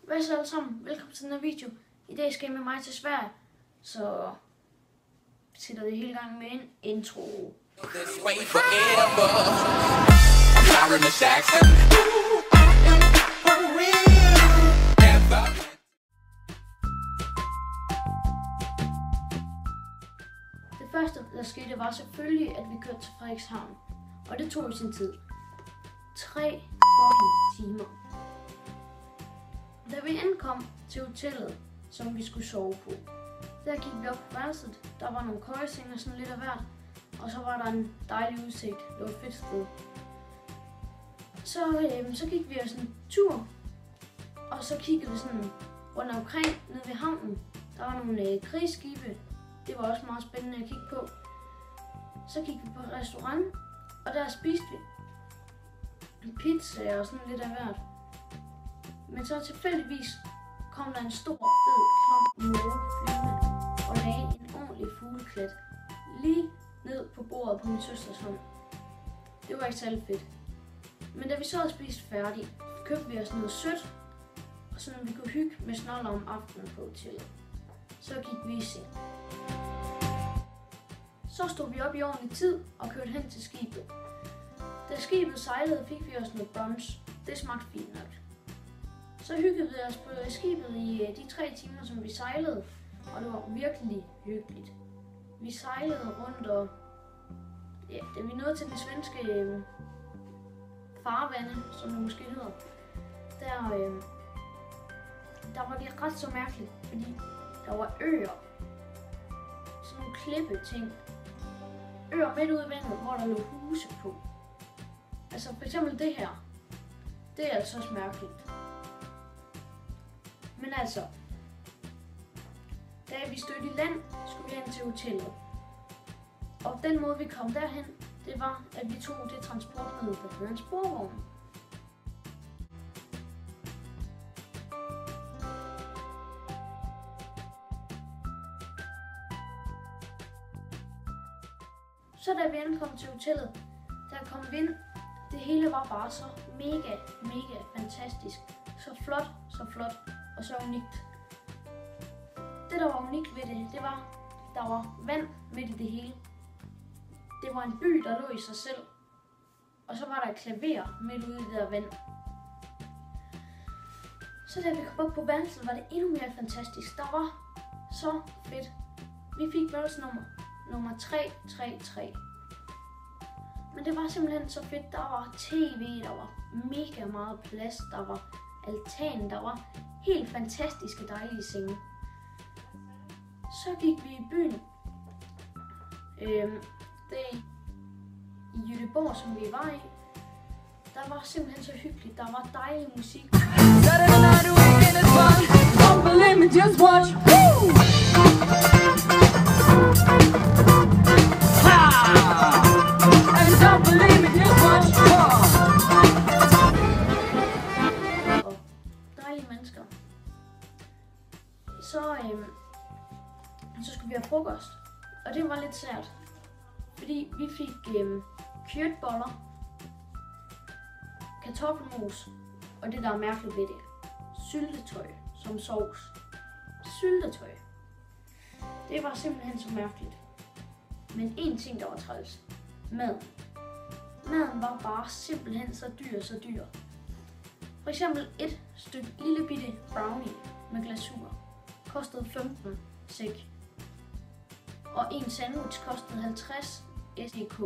Hvad så alle sammen? Velkommen til den her video. I dag skal I med mig til Sverige, så vi sætter det hele gang med en intro. Det første, der skete, var selvfølgelig, at vi kørte til Frederikshavn, og det tog sin tid. 3 fucking timer. Da vi ankom til hotellet, som vi skulle sove på, der gik vi op på værelset. Der var nogle køjesenge og sådan lidt af hvert, og så var der en dejlig udsigt. Det var et fedt sted. Så gik vi sådan en tur, og så kiggede vi sådan rundt omkring nede ved havnen. Der var nogle krigsskibe. Det var også meget spændende at kigge på. Så gik vi på en restaurant, og der spiste vi pizza og sådan lidt af hvert. Men så tilfældigvis kom der en stor, fed klump måge flyvende og lagde en ordentlig fugleklat lige ned på bordet på min søsters hånd. Det var ikke særlig fedt. Men da vi så havde spist færdigt, købte vi os noget sødt, og så vi kunne hygge med snoller om aftenen på hotellet. Så gik vi i seng. Så stod vi op i ordentlig tid og kørte hen til skibet. Da skibet sejlede, fik vi os noget brunch. Det smagte fint nok. Så hyggede vi os på skibet i de 3 timer, som vi sejlede, og det var virkelig hyggeligt. Vi sejlede rundt, og ja, da vi nåede til den svenske farvande, som det måske hedder, der var det ret så mærkeligt, fordi der var øer, sådan nogle klippeting, øer midt ude i vandet, hvor der lå huse på. Altså for eksempel det her, det er altså også mærkeligt. Men altså, da vi stødte i land, skulle vi hen til hotellet. Og den måde vi kom derhen, det var, at vi tog det transportmiddel, der hedder en sporvogn. Så da vi ankom til hotellet, der kom vi ind. Det hele var bare så mega fantastisk. Så flot og så unikt. Det der var unikt ved det, det var, der var vand midt i det hele. Det var en by, der lå i sig selv. Og så var der et klaver midt ude i det der vand. Så da vi kom op på værelset, var det endnu mere fantastisk. Der var så fedt. Vi fik værelsesnummer nummer 333. Men det var simpelthen så fedt. Der var tv, der var mega meget plads, der var altan, der var helt fantastiske dejlige senge. Så gik vi i byen. Det er i Göteborg, som vi var i. Der var simpelthen så hyggeligt. Der var dejlig musik. Mennesker. Så skulle vi have frokost, og det var lidt sært, fordi vi fik kjøtboller, kartoffelmos, og det der er mærkeligt ved det, syltetøj som sovs. Syltetøj. Det var simpelthen så mærkeligt. Men en ting, der var træls. Maden var bare simpelthen så dyr. For eksempel et stykke lille bitte brownie med glasur kostede 15 SEK. Og en sandwich kostede 50 SEK.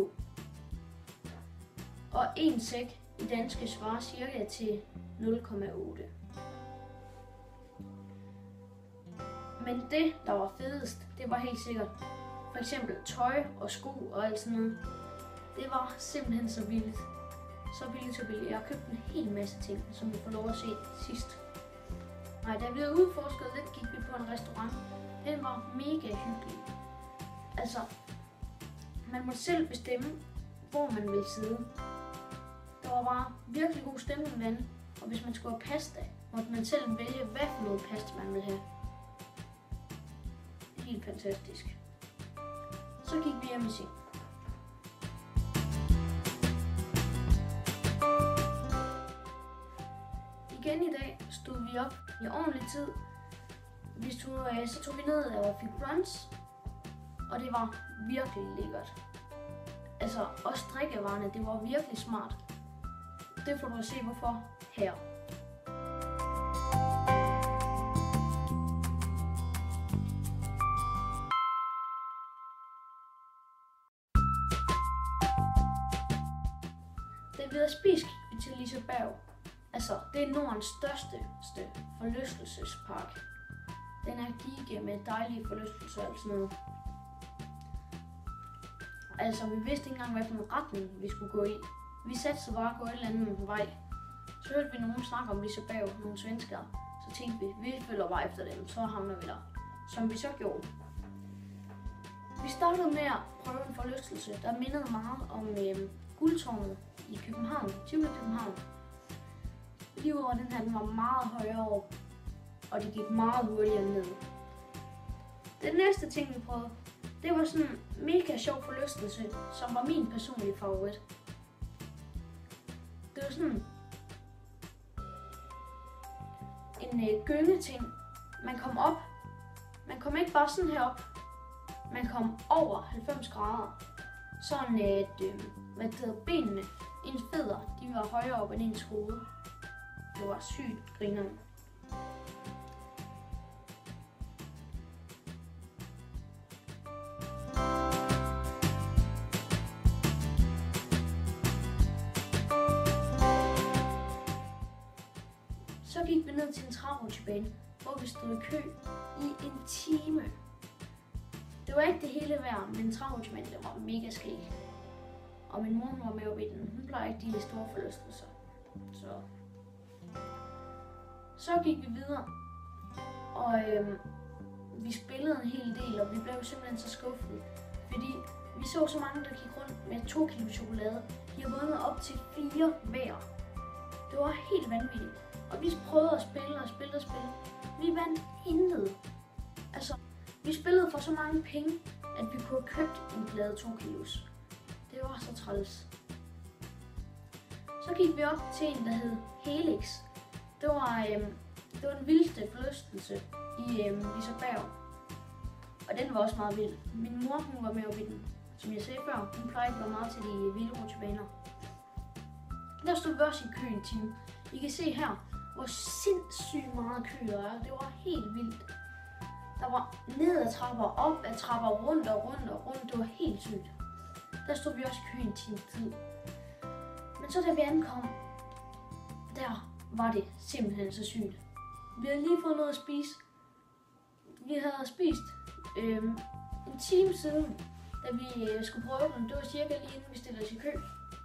Og en SEK i danske svarer cirka til 0,8. Men det, der var fedest, det var helt sikkert for eksempel tøj og sko og alt sådan noget. Det var simpelthen så vildt. Så billigt. Jeg har købt en hel masse ting, som vi får lov at se sidst. Nej, da vi havde udforsket lidt, gik vi på en restaurant. Den var mega hyggelig. Altså, man må selv bestemme, hvor man vil sidde. Der var bare virkelig god stemning derinde. Og hvis man skulle have pasta, måtte man selv vælge, hvad for noget pasta man ville have. Helt fantastisk. Så gik vi hjem i seng. Igen i dag stod vi op i ordentlig tid. Så tog vi ned og fik brunch, og det var virkelig lækkert. Altså også drikkevarerne, det var virkelig smart. Det får du at se hvorfor her. Da vi havde spist, gik vi til Liseberg. Altså, det er Nordens største forlystelsespark. Den er giga med dejlige forlystelser og sådan noget. Altså, vi vidste ikke engang, hvad for en retning vi skulle gå i. Vi satte så bare gå et eller andet vej. Så hørte vi nogen snakke om Liseberg, nogle svenskere. Så tænkte vi følger bare efter dem, så havner vi der. Som vi så gjorde. Vi startede med at prøve en forlystelse, der mindede meget om Guldtårnet i København, Tivoli København. Lige over den her, den var meget højere op, og det gik meget hurtigere ned. Den næste ting, vi prøvede, det var sådan en mega sjov forlystelse, som var min personlige favorit. Det var sådan en gyngeting. Man kom op. Man kom ikke bare sådan her op. Man kom over 90 grader. Sådan at benene, ens fødder, de var højere op end ens hoved. Det var sygt grinerende. Så gik vi ned til en trærutsjebane, hvor vi stod i kø i en time. Det var ikke det hele værd, men trærutsjebanen var mega skæg. Og min mor var med op i den. Hun plejer ikke de store forlystelser. Så gik vi videre, og vi spillede en hel del, og vi blev simpelthen så skuffede. Fordi vi så mange, der gik rundt med 2 kilo chokolade. De har vundet op til 4 hver. Det var helt vanvittigt. Og vi prøvede at spille og spille og spille. Vi vandt intet. Altså, vi spillede for så mange penge, at vi kunne have købt en plade 2 kilos. Det var så træls. Så gik vi op til en, der hed Helix. Det var den vildeste forlystelse i Liseberg. Og den var også meget vild. Min mor, hun var med op i den. Som jeg sagde før, hun plejer ikke at være meget til de vilde rutsjebaner. Der stod vi også i kø en time. I kan se her, hvor sindssygt meget kø der er. Det var helt vildt. Der var ned ad trapper, op ad trapper, rundt og rundt og rundt. Det var helt sygt. Der stod vi også i kø en time tid. Men så da vi ankom, der var det simpelthen så sygt. Vi havde lige fået noget at spise. Vi havde spist en time siden, da vi skulle prøve den. Det var cirka lige inden vi stillede os i kø.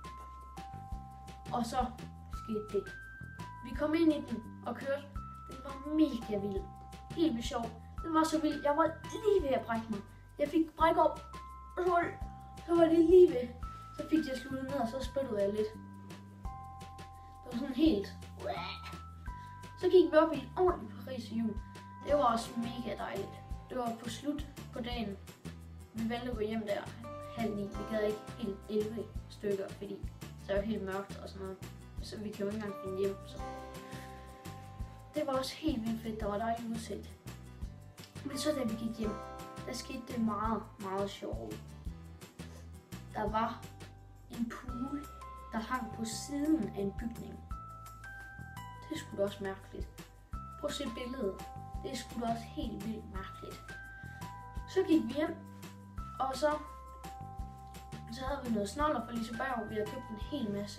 Og så skete det. Vi kom ind i den og kørte. Den var mega vild. Helt vildt sjov. Den var så vild. Jeg var lige ved at brække mig. Jeg fik bræk op. Så var det lige ved. Så fik jeg sluttet ned, og så spyttede jeg lidt. Det var sådan helt. Så gik vi op i en ordentlig Paris-hjul. Det var også mega dejligt. Det var på slut på dagen. Vi valgte at gå hjem der 8:30. Vi gad ikke helt 11 stykker, fordi så var det helt mørkt og sådan noget. Så vi kan jo ikke engang finde hjem. Så. Det var også helt vildt fedt. Der var dejligt udsigt. Men så da vi gik hjem, der skete det meget, meget sjovt. Der var en pool, der hang på siden af en bygning. Det er sgu da også mærkeligt. Prøv at se billedet. Det er sgu da også helt vildt mærkeligt. Så gik vi hjem, og så havde vi noget snoller fra Liseberg. Vi havde købt en hel masse.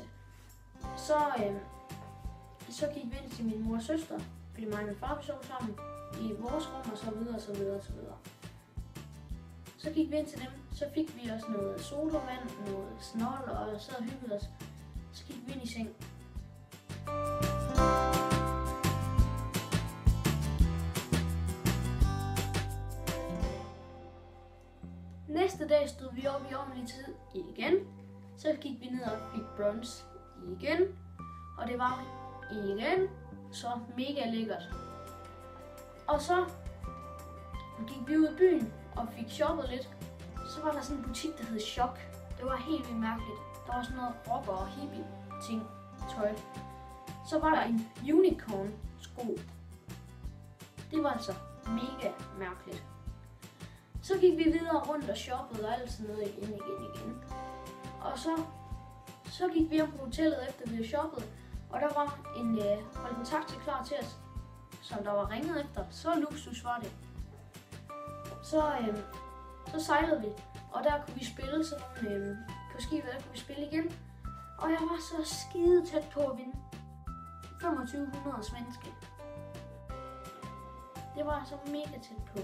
Så gik vi ind til min mor og søster, fordi mig og min far sov sammen i vores rum og så videre og så videre og så videre. Så gik vi ind til dem, så fik vi også noget sodavand, noget snold og så hyggede os. Så gik vi ind i seng. Næste dag stod vi op i ordentlig tid igen. Så gik vi ned og fik brunch igen. Og det var igen så mega lækkert. Og så gik vi ud i byen og fik shoppet lidt. Så var der sådan en butik, der hed Chok. Det var helt vildt mærkeligt. Der var sådan noget rocker og hippie ting, tøj. Så var der en unicorn sko. Det var altså mega mærkeligt. Så gik vi videre rundt og shoppede og alt sådan noget igen. Og så gik vi hjem på hotellet efter vi havde shoppet. Og der var holdt en taxi klar til os, som der var ringet efter. Så luksus var det. Så sejlede vi, og der kunne vi spille sådan, på skibet, der kunne vi spille igen. Og jeg var så skide tæt på at vinde 2500 svenske. Det var altså mega tæt på.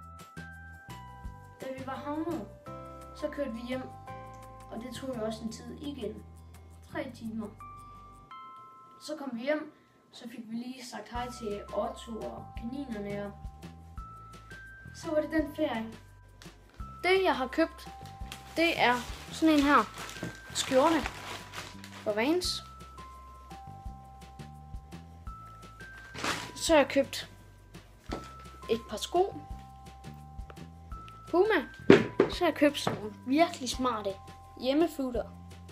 Da vi var havnet, så kørte vi hjem, og det tog jo også en tid igen. 3 timer. Så kom vi hjem, så fik vi lige sagt hej til Otto og kaninerne, og så var det den ferie. Det jeg har købt, det er sådan en her skjorte fra Vans. Så har jeg købt et par sko. Puma. Så har jeg købt sådan nogle virkelig smarte hjemmefutter.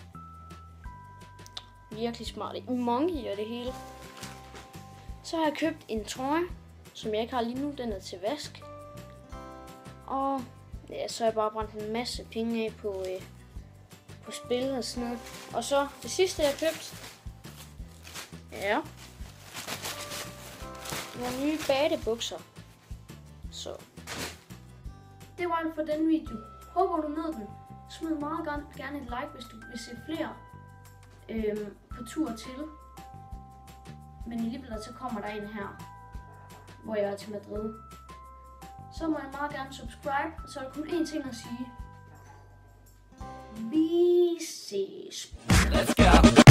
Virkelig smarte monkey og det hele. Så har jeg købt en trøje, som jeg ikke har lige nu. Den er til vask. Og ja, så har jeg bare brændt en masse penge af på spil og sådan noget. Og så det sidste jeg har købt. Ja. Nogle nye badebukser. Så. Det var alt for den video. Håber du nød den. Smid meget gerne et like, hvis du vil se flere på tur til. Men alligevel så kommer der en her, hvor jeg er til Madrid. Så må jeg meget gerne subscribe, og så er der kun én ting at sige. Vi ses. Let's go.